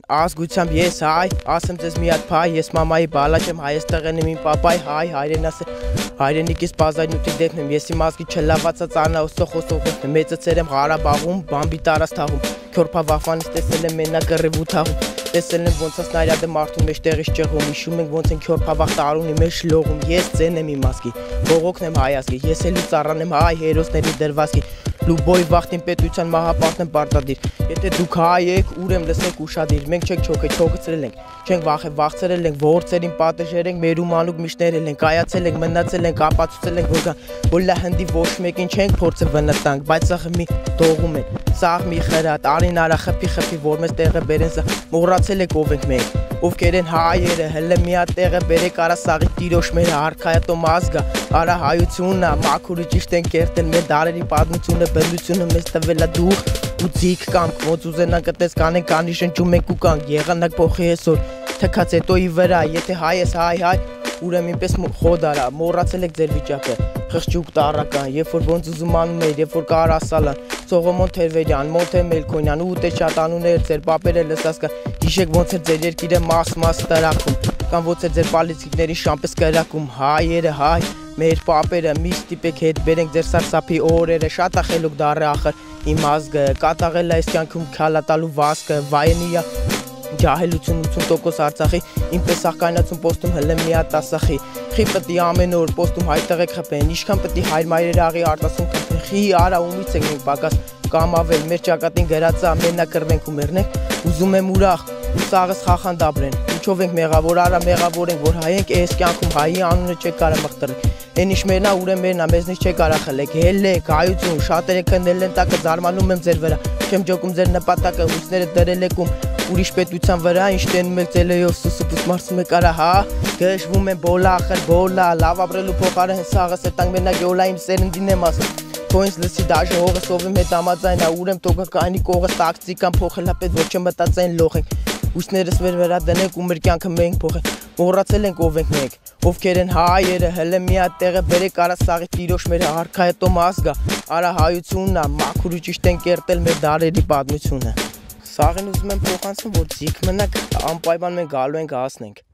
Ազգությամբ ես հայ, ասեմ ձեզ մի հատ փայ, ես մամայի բալաչ եմ, հայստեղ են իմ պապայ, հայ, հայրենիքիս բազայնութի դեպն եմ, ես իմ ազգի չլավացած անաուստող խոսողն եմ, մեծացել եմ Ղարաբաղում, բամբի տարած թաղում, քյորփա վախվանից տեսել եմ մենակ կռիվ ու թաղում, տեսել եմ ոնց սնայրադը մարդու մեջ տեղից ճեղում, հիշում ենք ոնց են քյորփա վախ տարունի մեջ լողում, ես ձեն եմ իմ ազգի, բողոքն եմ հայ ազգի, ես էլի ծառան եմ հայ հերոսների դրվազգի, լուբոյ վախտին պետության մահապարտն եմ պարտադիր, եթե դուք հայ եք, ուրեմ լսեք ուշադիր, մենք չենք չոքե, չոքցրել ենք, չենք վախցրել ենք, ворցերին պատժել ենք, մեր ու մանուկ միշտերել ենք, կայացել ենք, մնացել ենք, ապացուցել ենք, որ լա հնդի ոչ մեկին չենք փորձը վնտանք, բայց սա մի դողում են, սաղ մի խրատ, արին արա խփի, որ մեզ տեղը բերեն սա, մոռացել եք ով ենք մենք, ովքեր են հայերը, հələ մի հատ տեղը բերեք արա սաղի տիրոջ մեր արքայատոմ ազգա, արա հայությունն է, մաքուրը ճիշտ են կերտել մեր դարերի պատմությունը, բնությունը մեզ տվել է դուխ ու ձիգ կանք, ոնց ուզենան կտես կանենք, կանի շնչում ենք ու կանք, եղանակ փոխի այսօր, թքած հետո ի վրա, եթե հայ ես հայ, ուրեմն ինպես խոդ արա, մոռացել եք ձեր վիճակը, խղճուկ տարական, երբ որ ոնց ուզում անում էիր, երբ որ կար ասալան, Սողոմոն Թերվերյան, Մոնթե Մելքոնյան, ուտե շատ անուններ ձեր պապերը լսած կա, հիշեք ոնց էր ձեր երկիրը մաս տրակում, կամ ոնց էր ձեր պալիցիկների շամպես կրակում, հայերը հայ, մեր պապերը մի ստիպեք հետ բերենք ձեր սարսափի օրերը, շատ ախելուկ դարը ախր, իմ ազգը, կատաղել այս կյանքում քալատալու վասկը, վայենիա ջահելություն 80% Արցախի, ինպես աղկայնացում պոստում հլը մի հատ ասախի, խի պտի ամեն օր պոստում հայտեղեք խփեն, ինչքան պտի հայր մայրերը աղի արտասում խփեն, խի արա ումից ենք մենք պակաս կամ ավել, մեր ճակատին գրածա ամենակրվենք ու մերնենք, ուզում եմ ուրախ, ու սաղս խախանդ ապրեն, ինչով ենք մեղավոր, արա մեղավոր ենք, որ հայ ենք, այս կյանքում հայի անունը չեք կարա մխտրել, են ինչ մերնա ուրեմ մերնա, մեզնից չեք կարա խլեք, հելեք, հայություն, շատերը քնել են տակը, զարմանում եմ ձեր վրա, չեմ ջոկում ձեր նպատակը, հույսները դրել եք ուրիշ պետության վրա, ինչ տենում եք ձելեյով սուսուպուս մարսում եք արա, հա, գշվում են բոլա, ախր բոլա, լավ ապրելու փոխարեն սաղս է տանք մենակ յոլա իմ սերնդին եմ ասում, թոյնց լսի դաժը հողը սովիմ հետ ամածայն, ուրեմ տոգը կայնի կողը ստակցի կամ փոխելա պետ, որ չմտածային լող ենք, ուսներս մեր վրա դնենք ու մեր կյանքը մենք փոխենք, մոռացել ենք ով ենք մենք, ովքեր են հայերը, հələ մի հատ տեղը բերեք արա սաղի տիրոջ մեր արքայատոմ ազգա, արա հայությունն է, մաքուր ու ճիշտ են կերտել մեր դարերի պատմությունը Սաղին ուզում եմ փոխանցում, որ ձիգ մնաք, անպայման մենք գալու ենք հասնենք